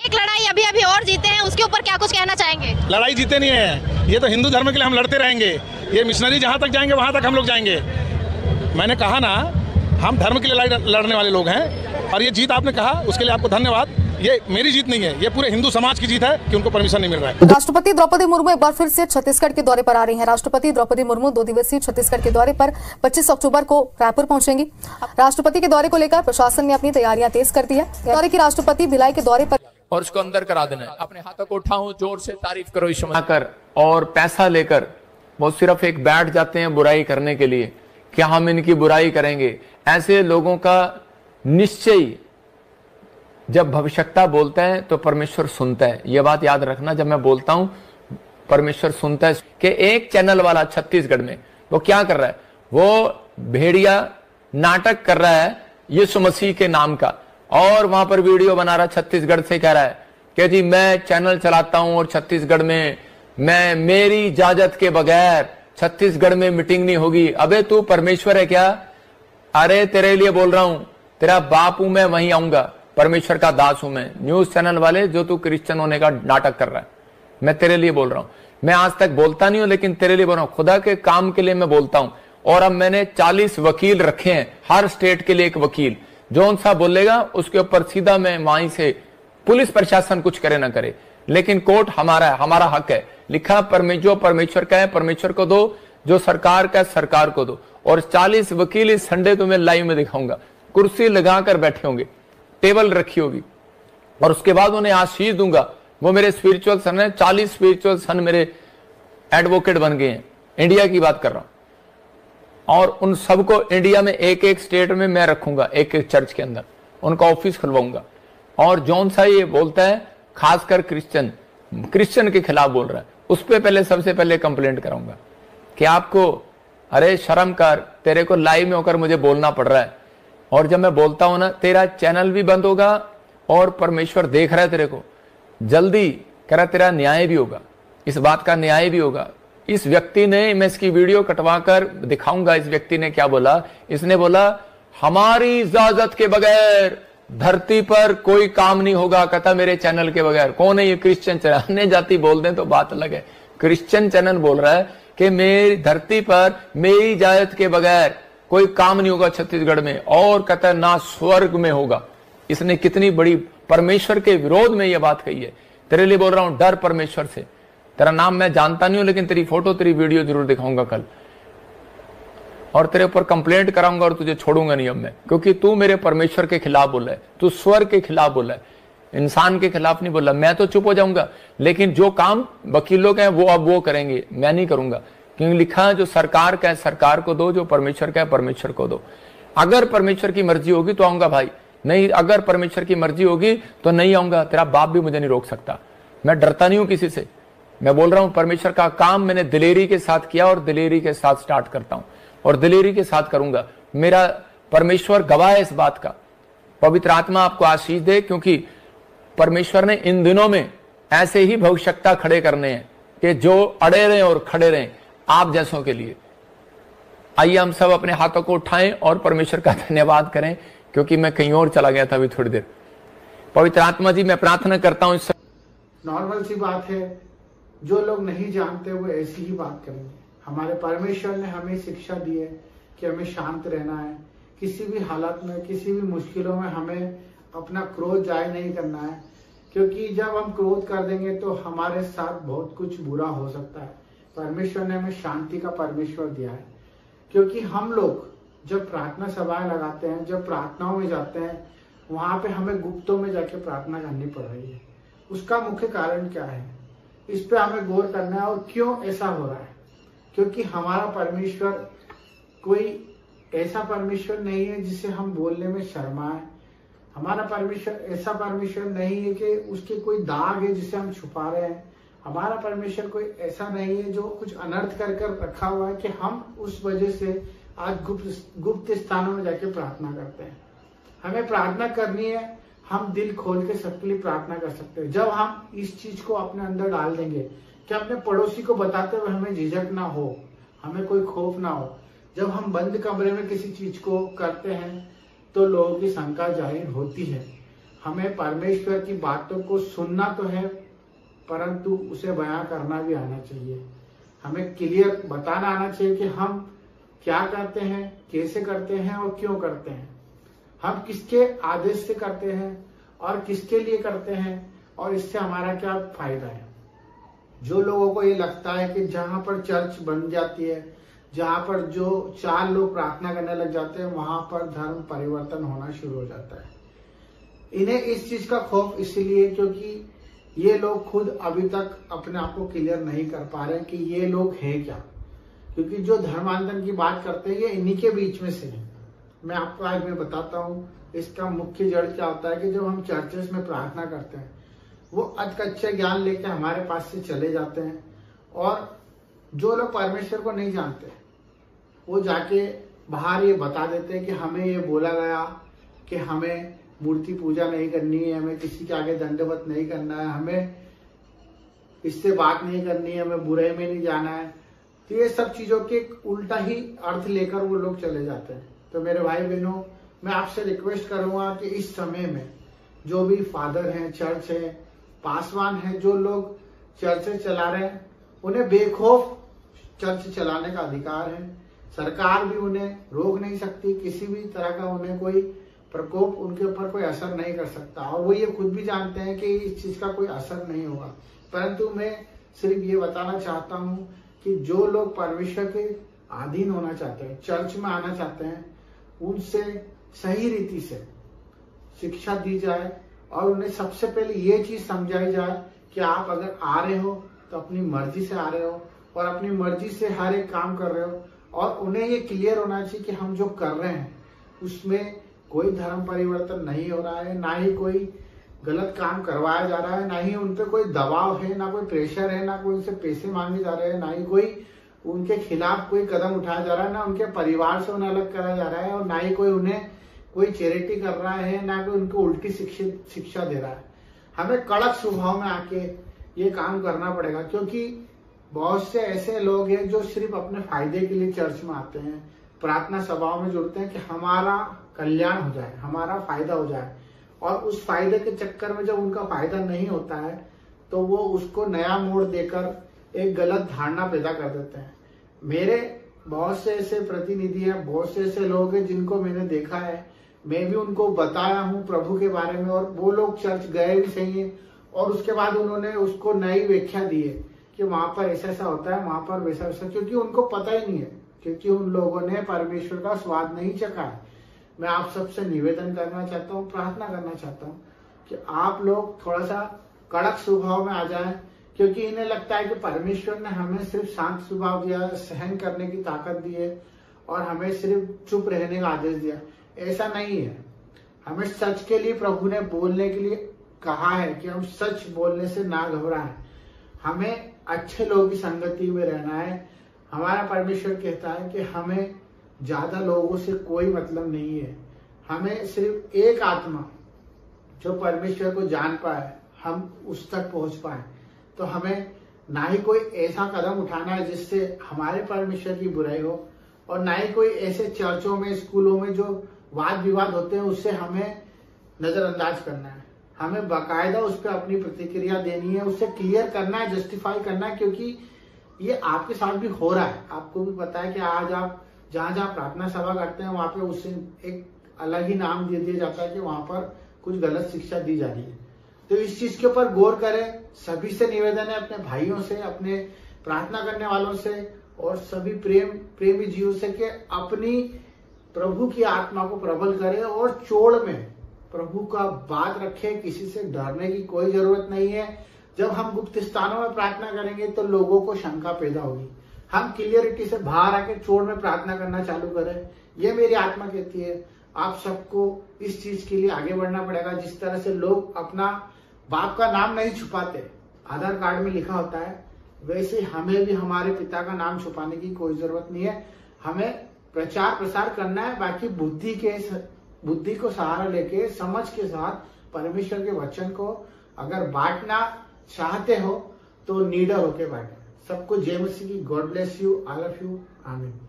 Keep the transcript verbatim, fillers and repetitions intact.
एक लड़ाई अभी अभी और जीते हैं, उसके ऊपर क्या कुछ कहना चाहेंगे? लड़ाई जीते नहीं है, ये तो हिंदू धर्म के लिए हम लड़ते रहेंगे। ये मिशनरी जहाँ तक जाएंगे वहाँ तक हम लोग जाएंगे। मैंने कहा ना, हम धर्म के लिए लड़ने वाले लोग हैं, और ये जीत आपने कहा उसके लिए आपको धन्यवाद। ये मेरी जीत नहीं है, ये पूरे हिंदू समाज की जीत है कि उनको परमिशन नहीं मिल रहा है। राष्ट्रपति द्रौपदी मुर्मू एक बार फिर से छत्तीसगढ़ के दौरे पर आ रही हैं। राष्ट्रपति द्रौपदी मुर्मू दो दिवसीय छत्तीसगढ़ के दौरे पर पच्चीस अक्टूबर को रायपुर पहुंचेंगी। राष्ट्रपति के दौरे को लेकर प्रशासन ने अपनी तैयारियां तेज कर दी है। दौरे की राष्ट्रपति भिलाई के दौरे पर और उसको अंदर करा देना है। अपने हाथों को उठाओ, जोर से तारीफ करो इस समय कर, और पैसा लेकर वो सिर्फ एक बैठ जाते हैं बुराई करने के लिए कि हम इनकी बुराई करेंगे। ऐसे लोगों का निश्चय जब भविष्यता बोलता है तो परमेश्वर सुनता है। यह बात याद रखना, जब मैं बोलता हूं परमेश्वर सुनता है। कि एक चैनल वाला छत्तीसगढ़ में वो क्या कर रहा है, वो भेड़िया नाटक कर रहा है यीशु मसीह के नाम का, और वहां पर वीडियो बना रहा छत्तीसगढ़ से, कह रहा है कि जी मैं चैनल चलाता हूं और छत्तीसगढ़ में मैं मेरी इजाजत के बगैर छत्तीसगढ़ में मीटिंग नहीं होगी। अबे तू परमेश्वर है क्या? अरे तेरे लिए बोल रहा हूं, तेरा बाप हूं मैं, वहीं आऊंगा। परमेश्वर का दास हूं मैं। न्यूज चैनल वाले जो तू क्रिश्चियन होने का नाटक कर रहा है, मैं तेरे लिए बोल रहा हूं। मैं आज तक बोलता नहीं हूं, लेकिन तेरे लिए बोल रहा हूं। खुदा के काम के लिए मैं बोलता हूं। और अब मैंने चालीस वकील रखे हैं, हर स्टेट के लिए एक वकील। जो सा बोलेगा उसके ऊपर सीधा मैं वहीं से, पुलिस प्रशासन कुछ करे ना करे, लेकिन कोर्ट हमारा है, हमारा हक है। लिखा परमे जो परमेश्वर का है परमेश्वर को दो, जो सरकार का है सरकार को दो। और चालीस वकील इस संडे तो मैं लाइव में दिखाऊंगा, कुर्सी लगाकर बैठे होंगे, टेबल रखी होगी, और उसके बाद उन्हें आशीष दूंगा। वो मेरे स्पिरिचुअल सन है, चालीस स्पिरिचुअल सन मेरे एडवोकेट बन गए हैं। इंडिया की बात कर रहा हूं, और उन सबको इंडिया में एक एक स्टेट में मैं रखूंगा, एक एक चर्च के अंदर उनका ऑफिस खुलवाऊंगा। और जौन सा ये बोलता है खासकर क्रिश्चियन क्रिश्चियन के खिलाफ बोल रहा है, उस पर पहले सबसे पहले कंप्लेंट कराऊंगा कि आपको अरे शर्म कर, तेरे को लाइव में होकर मुझे बोलना पड़ रहा है। और जब मैं बोलता हूं ना, तेरा चैनल भी बंद होगा और परमेश्वर देख रहा है तेरे को। जल्दी कह रहा तेरा न्याय भी होगा, इस बात का न्याय भी होगा। इस व्यक्ति ने, मैं इसकी वीडियो कटवा कर दिखाऊंगा इस व्यक्ति ने क्या बोला। इसने बोला हमारी इजाजत के बगैर धरती पर कोई काम नहीं होगा, कहता मेरे चैनल के बगैर। कौन है ये? Christian channel. अन्य जाति बोल दें तो बात अलग है, क्रिश्चियन चैनल बोल रहा है कि मेरी धरती पर मेरी इजाजत के बगैर कोई काम नहीं होगा छत्तीसगढ़ में, और कहता ना स्वर्ग में होगा। इसने कितनी बड़ी परमेश्वर के विरोध में यह बात कही है। तेरे लिए बोल रहा हूं, डर परमेश्वर से। तेरा नाम मैं जानता नहीं हूं, लेकिन तेरी फोटो तेरी वीडियो जरूर दिखाऊंगा कल, और तेरे ऊपर कंप्लेंट कराऊंगा, और तुझे छोड़ूंगा नहीं अब मैं, क्योंकि तू मेरे परमेश्वर के खिलाफ बोला है, तू स्वर्ग के खिलाफ बोला है, इंसान के खिलाफ नहीं बोला। मैं तो चुप हो जाऊंगा, लेकिन जो काम वकीलों के हैं वो अब वो करेंगे, मैं नहीं करूंगा। क्योंकि लिखा है जो सरकार का है सरकार को दो, जो परमेश्वर का है परमेश्वर को दो। अगर परमेश्वर की मर्जी होगी तो आऊंगा भाई, नहीं अगर परमेश्वर की मर्जी होगी तो नहीं आऊंगा। तेरा बाप भी मुझे नहीं रोक सकता, मैं डरता नहीं हूं किसी से। मैं बोल रहा हूं परमेश्वर का काम मैंने दिलेरी के साथ किया, और दिलेरी के साथ स्टार्ट करता हूं, और दिलेरी के साथ करूंगा। मेरा परमेश्वर गवाह है इस बात का। पवित्र आत्मा आपको आशीष दे, क्योंकि परमेश्वर ने इन दिनों में ऐसे ही भविष्यता खड़े करने हैं कि जो अड़े रहे और खड़े रहे आप जैसों के लिए। आइए हम सब अपने हाथों को उठाएं और परमेश्वर का धन्यवाद करें, क्योंकि मैं कहीं और चला गया था अभी थोड़ी देर। पवित्र आत्मा जी, मैं प्रार्थना करता हूं। नॉर्मल सी बात है, जो लोग नहीं जानते वो ऐसी ही बात करेंगे। हमारे परमेश्वर ने हमें शिक्षा दी है कि हमें शांत रहना है, किसी भी हालत में, किसी भी मुश्किलों में हमें अपना क्रोध जाहिर नहीं करना है, क्योंकि जब हम क्रोध कर देंगे तो हमारे साथ बहुत कुछ बुरा हो सकता है। परमेश्वर ने हमें शांति का परमेश्वर दिया है, क्योंकि हम लोग जब प्रार्थना सभाएं लगाते हैं, जब प्रार्थनाओं में जाते हैं, वहां पे हमें गुप्तों में जाके प्रार्थना करनी पड़ रही है। उसका मुख्य कारण क्या है, इस पे हमें गौर करना है। और क्यों ऐसा हो रहा है? क्योंकि हमारा परमेश्वर कोई ऐसा परमेश्वर नहीं है जिसे हम बोलने में शर्माए। हमारा परमेश्वर ऐसा परमेश्वर नहीं है कि उसके कोई दाग है जिसे हम छुपा रहे हैं। हमारा परमेश्वर कोई ऐसा नहीं है जो कुछ अनर्थ कर कर रखा हुआ है कि हम उस वजह से आज गुप्त गुप्त स्थानों में जाके प्रार्थना करते हैं। हमें प्रार्थना करनी है, हम दिल खोल के सबके लिए प्रार्थना कर सकते हैं। जब हम इस चीज को अपने अंदर डाल देंगे कि अपने पड़ोसी को बताते हुए हमें झिझक ना हो, हमें कोई खौफ ना हो। जब हम बंद कमरे में किसी चीज को करते हैं तो लोगों की शंका जाहिर होती है। हमें परमेश्वर की बातों को सुनना तो है, परंतु उसे बयां करना भी आना चाहिए। हमें क्लियर बताना आना चाहिए कि हम क्या करते हैं, कैसे करते हैं और क्यों करते हैं, हम किसके आदेश से करते हैं और किसके लिए करते हैं और इससे हमारा क्या फायदा है। जो लोगों को ये लगता है कि जहां पर चर्च बन जाती है, जहां पर जो चार लोग प्रार्थना करने लग जाते हैं, वहां पर धर्म परिवर्तन होना शुरू हो जाता है। इन्हें इस चीज का खौफ इसलिए क्योंकि ये लोग खुद अभी तक अपने आप को क्लियर नहीं कर पा रहे कि ये लोग हैं क्या, क्योंकि जो धर्मांतरण की बात करते हैं ये इन्हीं के बीच में से है। मैं आपको आज मैं बताता हूँ इसका मुख्य जड़ क्या होता है कि जब हम चर्चेस में प्रार्थना करते हैं, वो अधकच्चे ज्ञान लेके हमारे पास से चले जाते हैं, और जो लोग परमेश्वर को नहीं जानते वो जाके बाहर ये बता देते हैं कि हमें ये बोला गया कि हमें मूर्ति पूजा नहीं करनी है, हमें किसी के आगे दंडवत नहीं करना है, हमें इससे बात नहीं करनी है, हमें बुराई में नहीं जाना है। तो ये सब चीजों के उल्टा ही अर्थ लेकर वो लोग चले जाते हैं। तो मेरे भाई बहनों, मैं आपसे रिक्वेस्ट करूंगा कि इस समय में जो भी फादर हैं, चर्च है, पासवान है, जो लोग चर्च चला रहे हैं, उन्हें बेखौफ चर्च चलाने का अधिकार है। सरकार भी उन्हें रोक नहीं सकती, किसी भी तरह का उन्हें कोई प्रकोप उनके ऊपर कोई असर नहीं कर सकता, और वो ये खुद भी जानते हैं कि इस चीज का कोई असर नहीं होगा। परंतु मैं सिर्फ ये बताना चाहता हूँ कि जो लोग परमेश्वर के अधीन होना चाहते हैं, चर्च में आना चाहते हैं, उनसे सही रीति से शिक्षा दी जाए और उन्हें सबसे पहले ये चीज समझाई जाए कि आप अगर आ रहे हो तो अपनी मर्जी से आ रहे हो और अपनी मर्जी से हर एक काम कर रहे हो, और उन्हें ये क्लियर होना चाहिए कि हम जो कर रहे हैं उसमें कोई धर्म परिवर्तन नहीं हो रहा है, ना ही कोई गलत काम करवाया जा रहा है, ना ही उन पर कोई दबाव है, ना कोई प्रेशर है, ना कोई उनसे पैसे मांगे जा रहे हैं, ना ही कोई उनके खिलाफ कोई कदम उठाया जा रहा है, ना उनके परिवार से उन्हें अलग करा जा रहा है, और ना ही कोई उन्हें कोई चैरिटी कर रहा है, ना कोई उनको उल्टी शिक्षित शिक्षा दे रहा है। हमें कड़क स्वभाव में आके ये काम करना पड़ेगा, क्योंकि बहुत से ऐसे लोग हैं जो सिर्फ अपने फायदे के लिए चर्च में आते हैं, प्रार्थना सभाओं में जुड़ते हैं कि हमारा कल्याण हो जाए, हमारा फायदा हो जाए, और उस फायदे के चक्कर में जब उनका फायदा नहीं होता है तो वो उसको नया मोड़ देकर एक गलत धारणा पैदा कर देते हैं। मेरे बहुत से ऐसे प्रतिनिधि हैं, बहुत से ऐसे लोग हैं जिनको मैंने देखा है, मैं भी उनको बताया हूँ प्रभु के बारे में, और वो लोग चर्च गए भी सही है और उसके बाद उन्होंने उसको नई व्याख्या दी है कि वहां पर ऐसा ऐसा होता है, वहां पर वैसा वैसा, क्योंकि उनको पता ही नहीं है, क्योंकि उन लोगों ने परमेश्वर का स्वाद नहीं चखा है। मैं आप सबसे निवेदन करना चाहता हूँ, प्रार्थना करना चाहता हूँ कि आप लोग थोड़ा सा कड़क स्वभाव में आ जाएं, क्योंकि इन्हें लगता है कि परमेश्वर ने हमें सिर्फ शांत स्वभाव दिया, सहन करने की ताकत दी है और हमें सिर्फ चुप रहने का आदेश दिया। ऐसा नहीं है। हमें सच के लिए प्रभु ने बोलने के लिए कहा है कि हम सच बोलने से ना घबराएं, हमें अच्छे लोगों की संगति में रहना है। हमारा परमेश्वर कहता है कि हमें ज्यादा लोगों से कोई मतलब नहीं है, हमें सिर्फ एक आत्मा जो परमेश्वर को जान पाए, हम उस तक पहुंच पाए। तो हमें ना ही कोई ऐसा कदम उठाना है जिससे हमारे परमेश्वर की बुराई हो, और ना ही कोई ऐसे चर्चों में, स्कूलों में जो वाद विवाद होते हैं उससे हमें नजरअंदाज करना है। हमें बाकायदा उस पर अपनी प्रतिक्रिया देनी है, उससे क्लियर करना है, जस्टिफाई करना है, क्योंकि ये आपके साथ भी हो रहा है। आपको भी पता है कि आज आप जहां जहां प्रार्थना सभा करते हैं वहां पे उससे एक अलग ही नाम दे दिया जाता है कि वहां पर कुछ गलत शिक्षा दी जा रही है। तो इस चीज के ऊपर गौर करें। सभी से निवेदन है, अपने भाइयों से, अपने प्रार्थना करने वालों से और सभी प्रेम प्रेमी जीवों से, कि अपनी प्रभु की आत्मा को प्रबल करें और चोड़ में प्रभु का बात रखें। किसी से डरने की कोई जरूरत नहीं है। जब हम गुप्त स्थानों में प्रार्थना करेंगे तो लोगों को शंका पैदा होगी। हम क्लियरिटी से बाहर आके चोड़ में प्रार्थना करना चालू करें। ये मेरी आत्मा कहती है। आप सबको इस चीज के लिए आगे बढ़ना पड़ेगा। जिस तरह से लोग अपना बाप का नाम नहीं छुपाते, आधार कार्ड में लिखा होता है, वैसे हमें भी हमारे पिता का नाम छुपाने की कोई जरूरत नहीं है। हमें प्रचार प्रसार करना है। बाकी बुद्धि के बुद्धि को सहारा लेके, समझ के साथ परमेश्वर के वचन को अगर बांटना चाहते हो तो निडर होके बांटे। सबको जय मसीह की। God bless you, I love you, आमीन।